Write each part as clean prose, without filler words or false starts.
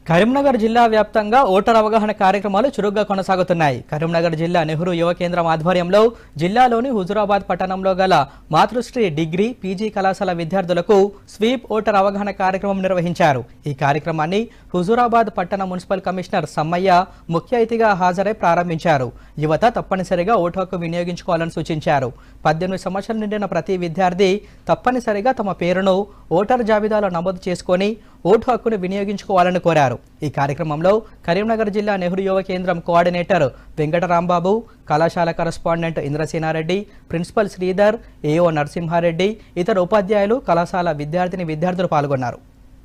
కరీంనగర్ జిల్లా వ్యాప్తంగా ఓటర్ అవగాహన కార్యక్రమాలు చురుగ్గా కొనసాగుతున్నాయి. కరీంనగర్ జిల్లా నెహ్రూ యువ కేంద్రం ఆధ్వర్యంలో జిల్లాలోని హుజూరాబాద్ పట్టణంలో గల మాతృశ్రీ డిగ్రీ పీజీ కళాశాల విద్యార్థులకు స్వీప్ ఓటర్ అవగాహన కార్యక్రమం నిర్వహించారు. ఈ కార్యక్రమాన్ని హుజూరాబాద్ పట్టణ మున్సిపల్ కమిషనర్ సమ్మయ్య ముఖ్య అతిథిగా హాజరై ప్రారంభించారు. యువత తప్పనిసరిగా ఓటు హక్కు వినియోగించుకోవాలని సూచించారు. 18 సంవత్సరాలు నిండిన ప్రతి విద్యార్థి తప్పనిసరిగా తమ పేరును ఓటర్ జాబితాలో నమోదు చేసుకొని ఓటు హక్కును వినియోగించుకోవాలని కోరారు. ఈ కార్యక్రమంలో కరీంనగర్ జిల్లా నెహ్రూ యువ కేంద్రం కోఆర్డినేటర్ వెంకటరాంబాబు, కళాశాల correspondent Indrasenareddy, principal Sridhar, AO Narasimhareddy, ఇతర ఉపాధ్యాయులు, కళాశాల విద్యార్థులు పాల్గొన్నారు.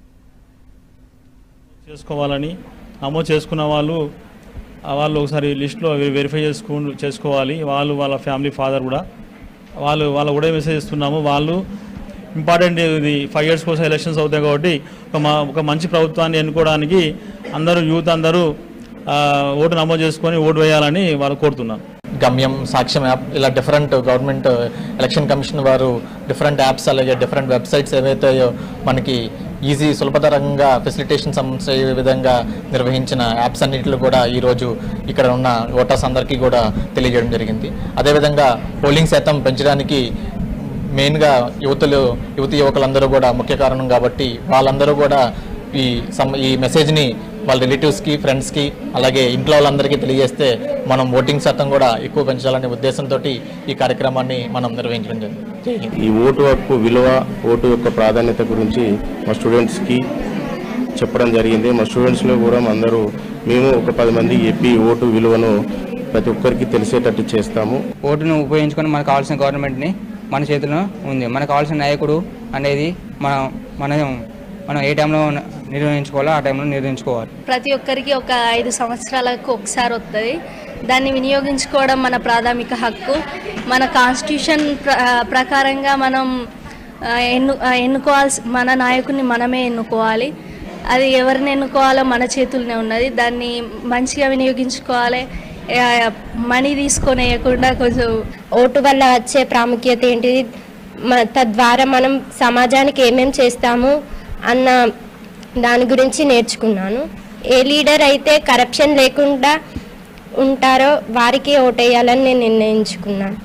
చేసుకోవాలని నమోదు చేసుకున్న వాళ్ళు ఒకసారి లిస్టులో వెరిఫై చేసుకోవాలి. వాళ్ళ ఫ్యామిలీ ఫాదర్ కూడా వాళ్ళ కూడా మెసేజ్ ఇస్తున్నాము. వాళ్ళు ఇంపార్టెంట్, ఇది 5 years కోసం ఎలక్షన్స్ అవుతాయి కాబట్టి ఒక మంచి ప్రభుత్వాన్ని ఎన్నుకోవడానికి యూత్ అందరూ ఓటు నమోదు చేసుకొని ఓటు వేయాలని వాళ్ళు కోరుతున్నారు. గమ్యం, సాక్ష్యం యాప్, ఇలా డిఫరెంట్ గవర్నమెంట్ ఎలక్షన్ కమిషన్ వారు డిఫరెంట్ యాప్స్, అలాగే డిఫరెంట్ వెబ్సైట్స్ ఏవైతే మనకి సులభతరంగా ఫెసిలిటేషన్ అయ్యే విధంగా నిర్వహించిన యాప్స్ అన్నింటిలో కూడా ఈరోజు ఇక్కడ ఉన్న ఓటర్స్ అందరికీ కూడా తెలియజేయడం జరిగింది. అదేవిధంగా పోలింగ్ శాతం పెంచడానికి మెయిన్గా యువకులందరూ కూడా ముఖ్య కారణం కాబట్టి వాళ్ళందరూ కూడా ఈ మెసేజ్ని వాళ్ళ రిలేటివ్స్కి, ఫ్రెండ్స్కి, అలాగే ఇంట్లో వాళ్ళందరికీ తెలియజేస్తే మనం ఓటింగ్ శాతం కూడా ఎక్కువ పెంచాలనే ఉద్దేశంతో ఈ కార్యక్రమాన్ని మనం నిర్వహించడం జరిగింది. ఈ ఓటు హక్కు విలువ, ఓటు యొక్క ప్రాధాన్యత గురించి మా స్టూడెంట్స్కి చెప్పడం జరిగింది. మా స్టూడెంట్స్లో కూడా మేము ఒక 10 మంది చెప్పి ఓటు విలువను ప్రతి ఒక్కరికి తెలిసేటట్టు చేస్తాము. ఓటును ఉపయోగించుకొని మనకు కావాల్సిన గవర్నమెంట్ని మన చేతిలో ఉంది. మనకు కావాల్సిన నాయకుడు అనేది మనం ఏ టైంలో నిర్వహించుకోవాలో ఆ టైంలో నిర్వహించుకోవాలి. ప్రతి ఒక్కరికి ఒక 5 సంవత్సరాలకు ఒకసారి వస్తుంది. దాన్ని వినియోగించుకోవడం మన ప్రాథమిక హక్కు. మన కాన్స్టిట్యూషన్ ప్రకారంగా మనం మన నాయకుడిని మనమే ఎన్నుకోవాలి. అది ఎవరిని ఎన్నుకోవాలో మన చేతుల్లోనే ఉన్నది. దాన్ని మంచిగా వినియోగించుకోవాలి. మనీ తీసుకొని వేయకుండా కొంచెం. ఓటు వల్ల వచ్చే ప్రాముఖ్యత ఏంటిది, తద్వారా మనం సమాజానికి ఏమేం చేస్తాము అన్న దాని గురించి నేర్చుకున్నాను. ఏ లీడర్ అయితే కరప్షన్ లేకుండా ఉంటారో వారికి ఓటేయాలని నేను నిర్ణయించుకున్నాను.